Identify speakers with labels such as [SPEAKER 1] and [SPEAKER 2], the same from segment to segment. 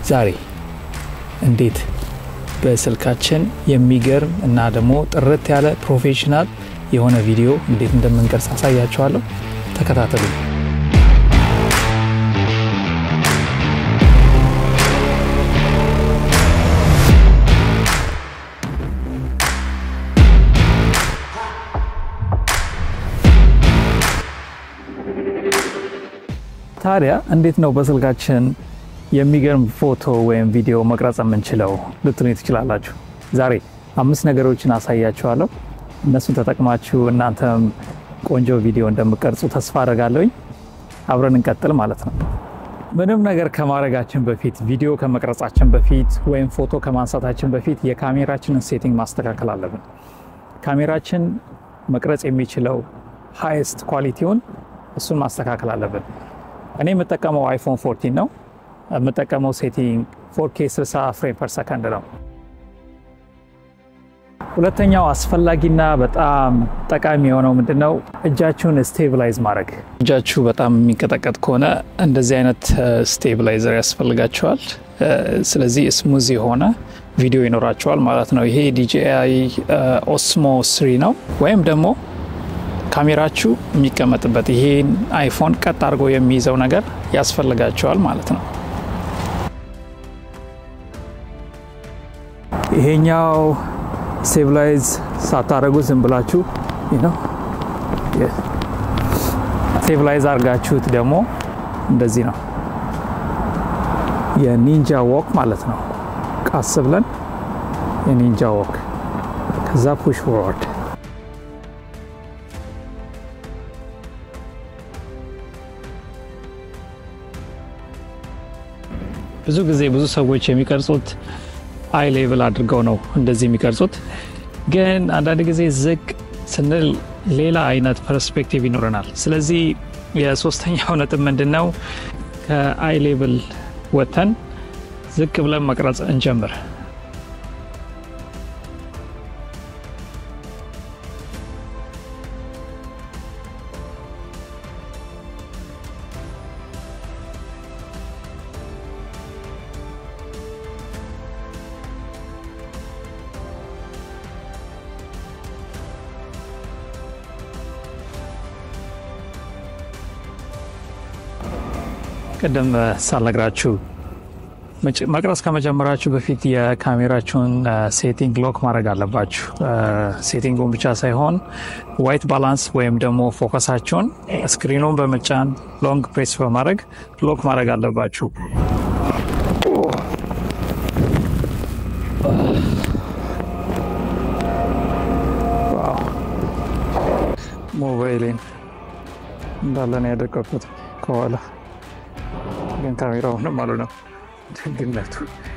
[SPEAKER 1] ዛሬ እንዴት በስልካችን የሚገርም እና ደግሞ ጥርት ያለ ፕሮፌሽናል የሆነ ቪዲዮ እንዴት እንደምንቀርጽ አሳያችኋለሁ። ተከታተሉ። ታዲያ እንዴት ነው በስልካችን የሚገርም ፎቶ ወይም ቪዲዮ መቅረጽ የምንችለው ልትሉኝ ትችላላችሁ። ዛሬ 5 ነገሮችን አሳያችኋለሁ። እነሱን ተጠቅማችሁ እናንተም ቆንጆ ቪዲዮ እንደምትቀርጹ ተስፋ አደርጋለሁ። አብረን እንቀጥል ማለት ነው። ምንም ነገር ከማድረጋችን በፊት ቪዲዮ ከመቅረጻችን በፊት ወይም ፎቶ ከማንሳታችን በፊት የካሜራችንን ሴቲንግ ማስተካከል አለብን። ካሜራችን መቅረጽ የሚችለው ሃይስት ኳሊቲውን እሱን ማስተካከል አለብን። እኔ የምጠቀመው አይፎን 14 ነው። የምጠቀመው ሴቲንግ 4K 60 ፍሬም ፐር ሰከንድ ነው። ሁለተኛው አስፈላጊና በጣም ጠቃሚ የሆነው ምንድነው? እጃችሁን ስቴብላይዝ ማድረግ። እጃችሁ በጣም የሚንቀጠቀጥ ከሆነ እንደዚህ አይነት ስቴብላይዘር ያስፈልጋቸዋል። ስለዚህ ስሙዝ የሆነ ቪዲዮ ይኖራቸዋል ማለት ነው። ይሄ DJI Osmo 3 ነው። ወይም ደግሞ ካሜራችሁ የሚቀመጥበት ይሄን አይፎን ቀጥ አድርጎ የሚይዘው ነገር ያስፈልጋቸዋል ማለት ነው። ይሄኛው ስቴብላይዝ ሳታደርጉ ዝም ብላችሁ ስቴብላይዝ አድርጋችሁት ደግሞ እንደዚህ ነው የኒንጃ ዎክ ማለት ነው። ቀስ ብለን የኒንጃ ዎክ ከዛ ፑሽ ፎርዋርድ። ብዙ ጊዜ ብዙ ሰዎች የሚቀርጹት አይ ሌቭል አድርገው ነው እንደዚህ የሚቀርጹት። ግን አንዳንድ ጊዜ ዝቅ ስንል ሌላ አይነት ፐርስፔክቲቭ ይኖረናል። ስለዚህ የሶስተኛው ነጥብ ምንድነው? ከአይ ሌቭል ወተን ዝቅ ብለን መቅረጽ እንጀምር። ቀደም ሳልነግራችሁ መቅረጽ ከመጀመራችሁ በፊት የካሜራችሁን ሴቲንግ ሎክ ማድረግ አለባችሁ። ሴቲንጉን ብቻ ሳይሆን ዋይት ባላንስ ወይም ደግሞ ፎከሳችሁን ስክሪኑን በመጫን ሎንግ ፕሬስ በማድረግ ሎክ ማድረግ አለባችሁ። ሞባይሌን እንዳለ ነው ያደረኩት ከኋላ ግን ካሜራው ነው ነው ደግነቱ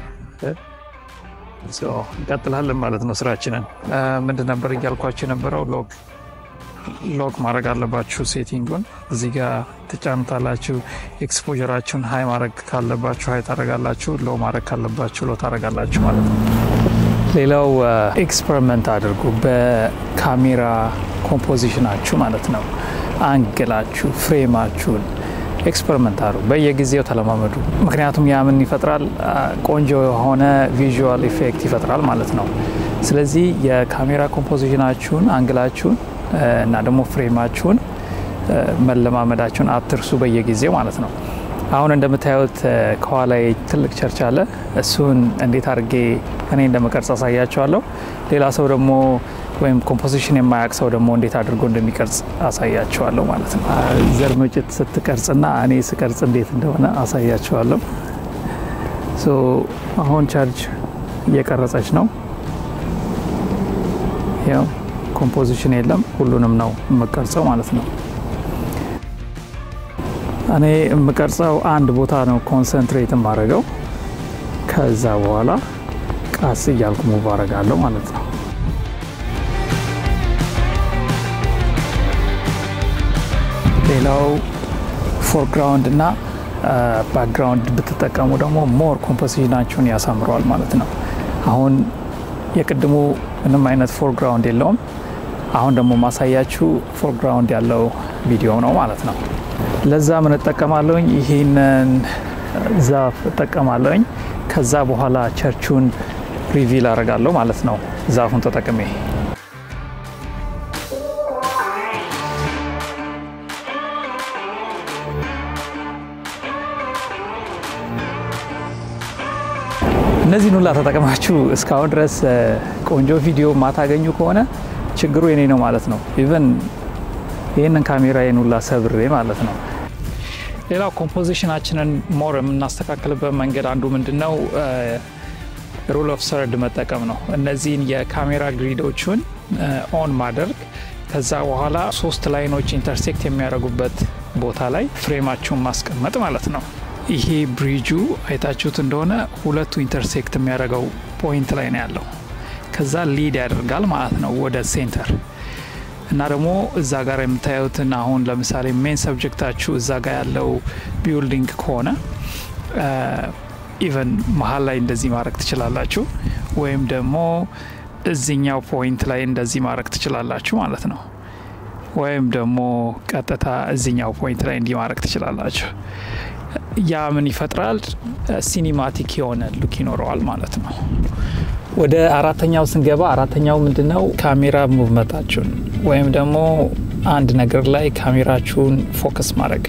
[SPEAKER 1] እንቀጥላለን ማለት ነው ስራችንን። ምንድን ነበር እያልኳችሁ የነበረው? ሎክ ማድረግ አለባችሁ ሴቲንጉን። እዚህ ጋር ትጫኑታላችሁ። ኤክስፖዠራችሁን ሃይ ማድረግ ካለባችሁ ሃይ ታደርጋላችሁ፣ ሎ ማድረግ ካለባችሁ ሎ ታደርጋላችሁ ማለት ነው። ሌላው ኤክስፐሪመንት አድርጉ በካሜራ ኮምፖዚሽናችሁ ማለት ነው። አንግላችሁ፣ ፍሬማችሁን ኤክስፐሪመንት አድርጉ። በየጊዜው ተለማመዱ። ምክንያቱም ያ ምን ይፈጥራል? ቆንጆ የሆነ ቪዥዋል ኢፌክት ይፈጥራል ማለት ነው። ስለዚህ የካሜራ ኮምፖዚሽናችሁን፣ አንግላችሁን እና ደግሞ ፍሬማችሁን መለማመዳችሁን አትርሱ በየጊዜው ማለት ነው። አሁን እንደምታዩት ከኋላ ትልቅ ቸርች አለ። እሱን እንዴት አድርጌ እኔ እንደምቀርጽ አሳያችኋለሁ። ሌላ ሰው ደግሞ ወይም ኮምፖዚሽን የማያውቅ ሰው ደግሞ እንዴት አድርጎ እንደሚቀርጽ አሳያችኋለሁ ማለት ነው። ዘርመጭት ስትቀርጽና እኔ ስቀርጽ እንዴት እንደሆነ አሳያችኋለሁ። አሁን ቻርጅ እየቀረጸች ነው። ያው ኮምፖዚሽን የለም፣ ሁሉንም ነው የምቀርጸው ማለት ነው። እኔ የምቀርጸው አንድ ቦታ ነው ኮንሰንትሬት የማደርገው። ከዛ በኋላ ቃስ እያልኩ ሙቭ አደርጋለሁ ማለት ነው። ሌላው ፎርግራውንድ እና ባክግራውንድ ብትጠቀሙ ደግሞ ሞር ኮምፖዚሽናችሁን ያሳምረዋል ማለት ነው። አሁን የቅድሙ ምንም አይነት ፎርግራውንድ የለውም። አሁን ደግሞ ማሳያችሁ ፎርግራውንድ ያለው ቪዲዮ ነው ማለት ነው። ለዛ ምን እጠቀማለሁኝ? ይሄንን ዛፍ እጠቀማለሁኝ። ከዛ በኋላ ቸርቹን ሪቪል አደርጋለሁ ማለት ነው ዛፉን ተጠቅሜ። እነዚህን ሁላ ተጠቅማችሁ እስካሁን ድረስ ቆንጆ ቪዲዮ ማታገኙ ከሆነ ችግሩ የኔ ነው ማለት ነው። ኢቭን ይሄንን ካሜራዬን ሁላ ሰብሬ ማለት ነው። ሌላው ኮምፖዚሽናችንን ሞር የምናስተካክልበት መንገድ አንዱ ምንድነው ሩል ኦፍ ሰርድ መጠቀም ነው። እነዚህን የካሜራ ግሪዶችን ኦን ማድረግ፣ ከዛ በኋላ 3 ላይኖች ኢንተርሴክት የሚያደርጉበት ቦታ ላይ ፍሬማችሁን ማስቀመጥ ማለት ነው። ይሄ ብሪጁ አይታችሁት እንደሆነ ሁለቱ ኢንተርሴክት የሚያደርገው ፖይንት ላይ ነው ያለው። ከዛ ሊድ ያደርጋል ማለት ነው ወደ ሴንተር እና ደግሞ እዛ ጋር የምታዩትን አሁን ለምሳሌ ሜን ሰብጀክታችሁ እዛ ጋር ያለው ቢልዲንግ ከሆነ ኢቨን መሀል ላይ እንደዚህ ማድረግ ትችላላችሁ፣ ወይም ደግሞ እዚህኛው ፖይንት ላይ እንደዚህ ማድረግ ትችላላችሁ ማለት ነው። ወይም ደግሞ ቀጥታ እዚህኛው ፖይንት ላይ እንዲህ ማድረግ ትችላላችሁ። ያ ምን ይፈጥራል? ሲኒማቲክ የሆነ ሉክ ይኖረዋል ማለት ነው። ወደ አራተኛው ስንገባ አራተኛው ምንድነው? ካሜራ ሙቭመንታችሁን ወይም ደግሞ አንድ ነገር ላይ ካሜራችሁን ፎከስ ማድረግ።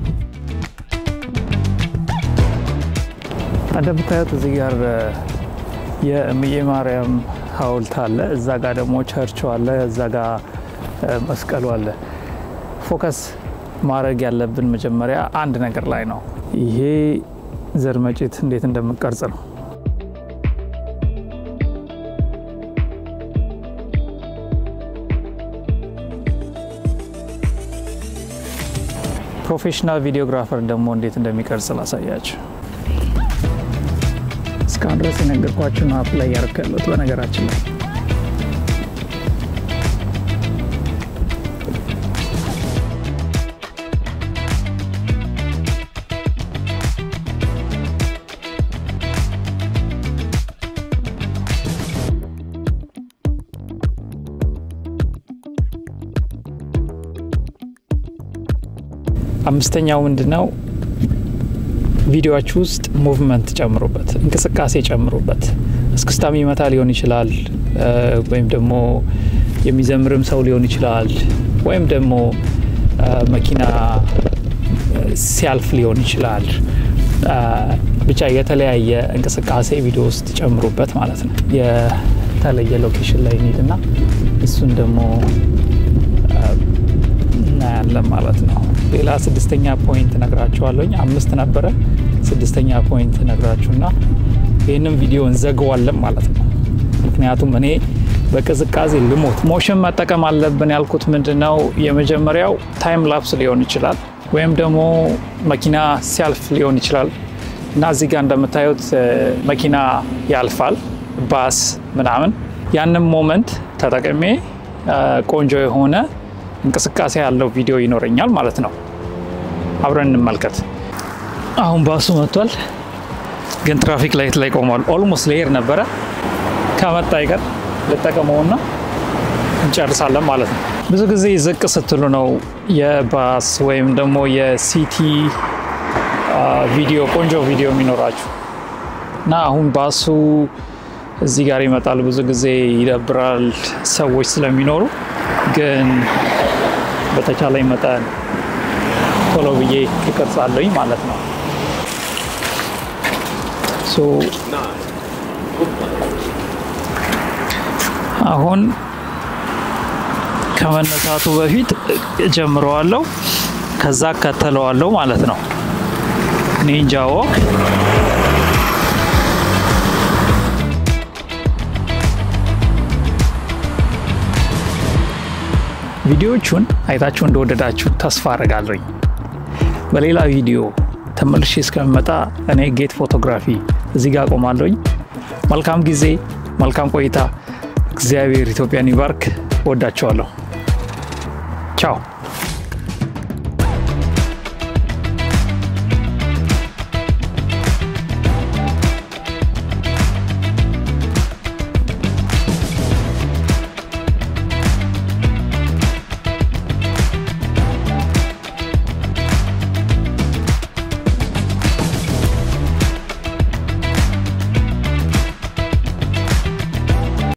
[SPEAKER 1] እንደምታዩት እዚህ ጋር የእምዬ ማርያም ሐውልት አለ፣ እዛ ጋር ደግሞ ቸርቹ አለ፣ እዛ ጋር መስቀሉ አለ። ፎከስ ማድረግ ያለብን መጀመሪያ አንድ ነገር ላይ ነው። ይሄ ዘርመጭት እንዴት እንደምቀርጽ ነው። ፕሮፌሽናል ቪዲዮግራፈር ደግሞ እንዴት እንደሚቀርጽ ላሳያችሁ። እስካሁን ድረስ የነገርኳችሁን አፕ ላይ ያርከሉት በነገራችን ላይ አምስተኛው ምንድነው? ቪዲዮአችሁ ውስጥ ሙቭመንት ጨምሩበት፣ እንቅስቃሴ ጨምሩበት። እስክስታ የሚመታ ሊሆን ይችላል፣ ወይም ደግሞ የሚዘምርም ሰው ሊሆን ይችላል፣ ወይም ደግሞ መኪና ሲያልፍ ሊሆን ይችላል። ብቻ የተለያየ እንቅስቃሴ ቪዲዮ ውስጥ ጨምሩበት ማለት ነው። የተለየ ሎኬሽን ላይ እንሂድና እሱን ደግሞ እናያለን ማለት ነው። ሌላ 6ኛ ፖይንት ነግራችኋለሁኝ። 5 ነበረ፣ 6ኛ ፖይንት ነግራችሁና ይሄንን ቪዲዮ እንዘጋዋለን ማለት ነው። ምክንያቱም እኔ በቅዝቃዜ ልሞት። ሞሽን መጠቀም አለብን ያልኩት ምንድነው? የመጀመሪያው ታይም ላፕስ ሊሆን ይችላል፣ ወይም ደግሞ መኪና ሲያልፍ ሊሆን ይችላል። እና እዚህ ጋር እንደምታዩት መኪና ያልፋል፣ ባስ ምናምን። ያንን ሞመንት ተጠቅሜ ቆንጆ የሆነ እንቅስቃሴ ያለው ቪዲዮ ይኖረኛል ማለት ነው። አብረን እንመልከት። አሁን ባሱ መጥቷል፣ ግን ትራፊክ ላይት ላይ ቆሟል። ኦልሞስት ሌየር ነበረ። ከመጣ ይቀር ልጠቀመውና እንጨርሳለን ማለት ነው። ብዙ ጊዜ ዝቅ ስትሉ ነው የባስ ወይም ደግሞ የሲቲ ቪዲዮ ቆንጆ ቪዲዮ የሚኖራችሁ እና አሁን ባሱ እዚህ ጋር ይመጣል። ብዙ ጊዜ ይደብራል ሰዎች ስለሚኖሩ፣ ግን በተቻለ መጠን ቶሎ ብዬ ይቀርጻለኝ ማለት ነው። አሁን ከመነሳቱ በፊት ጀምረዋለሁ፣ ከዛ ከተለዋለሁ ማለት ነው። ኒንጃ ወክ ቪዲዮቹን አይታችሁ እንደወደዳችሁ ተስፋ አደርጋለሁ። በሌላ ቪዲዮ ተመልሼ እስከመጣ እኔ ጌት ፎቶግራፊ እዚህ ጋር ቆማለሁ። መልካም ጊዜ፣ መልካም ቆይታ። እግዚአብሔር ኢትዮጵያን ይባርክ። ወዳችኋለሁ። ቻው።